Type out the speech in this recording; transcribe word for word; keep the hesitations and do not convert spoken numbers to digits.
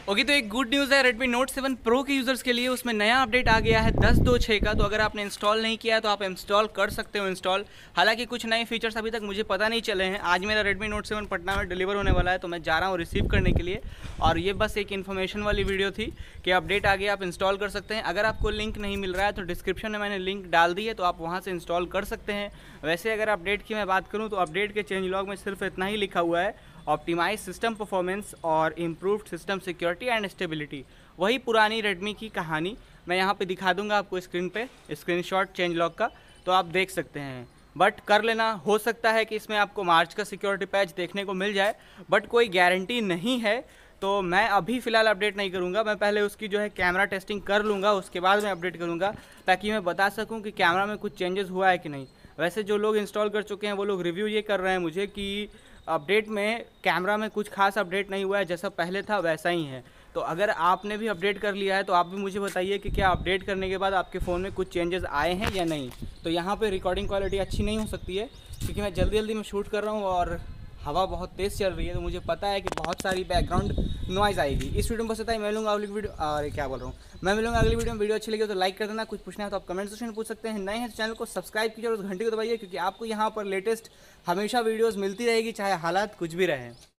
Okay, तो एक good news है Redmi Note सेवन Pro के यूज़र्स के लिए। उसमें नया अपडेट आ गया है दस दो छः का। तो अगर आपने इंस्टॉल नहीं किया है तो आप इंस्टॉल कर सकते हो इंस्टॉल। हालांकि कुछ नए फीचर्स अभी तक मुझे पता नहीं चले हैं। आज मेरा Redmi Note सेवन पटना में डिलीवर होने वाला है, तो मैं जा रहा हूँ रिसीव करने के लिए। और ये बस एक इन्फॉर्मेशन वाली वीडियो थी कि अपडेट आ गया, आप इंस्टॉल कर सकते हैं। अगर आपको लिंक नहीं मिल रहा है तो डिस्क्रिप्शन में मैंने लिंक डाल दी है, तो आप वहाँ से इंस्टॉल कर सकते हैं। वैसे अगर अपडेट की मैं बात करूँ तो अपडेट के चेंज लॉग में सिर्फ इतना ही लिखा हुआ है, ऑप्टिमाइज सिस्टम परफॉर्मेंस और improved system security and stability. वही पुरानी रेडमी की कहानी मैं यहाँ पे दिखा दूंगा आपको स्क्रीन पे, स्क्रीनशॉट चेंज लॉग का, तो आप देख सकते हैं। बट कर लेना, हो सकता है कि इसमें आपको मार्च का सिक्योरिटी पैच देखने को मिल जाए, बट कोई गारंटी नहीं है। तो मैं अभी फ़िलहाल अपडेट नहीं करूँगा, मैं पहले उसकी जो है कैमरा टेस्टिंग कर लूँगा, उसके बाद मैं अपडेट करूँगा, ताकि मैं बता सकूँ कि कैमरा में कुछ चेंजेस हुआ है कि नहीं। वैसे जो लोग इंस्टॉल कर चुके हैं वो लोग रिव्यू ये कर रहे हैं मुझे कि अपडेट में कैमरा में कुछ खास अपडेट नहीं हुआ है, जैसा पहले था वैसा ही है। तो अगर आपने भी अपडेट कर लिया है तो आप भी मुझे बताइए कि क्या अपडेट करने के बाद आपके फ़ोन में कुछ चेंजेस आए हैं या नहीं। तो यहाँ पे रिकॉर्डिंग क्वालिटी अच्छी नहीं हो सकती है, क्योंकि मैं जल्दी जल्दी में शूट कर रहा हूँ और हवा बहुत तेज़ चल रही है, तो मुझे पता है कि बहुत सारी बैकग्राउंड नॉइज़ आएगी। इस वीडियो में बस इतना ही। मैं मिलूंगा अगली वीडियो, अरे क्या बोल रहा हूँ, मैं मिलूंगा अगली वीडियो में। वीडियो अच्छी लगी तो लाइक कर देना, कुछ पूछना है तो आप कमेंट सेक्शन में पूछ सकते हैं। नए हैं तो चैनल को सब्सक्राइब कीजिए और उस घंटी को दबाइए, क्योंकि आपको यहाँ पर लेटेस्ट हमेशा वीडियोज़ मिलती रहेगी, चाहे हालात कुछ भी रहें।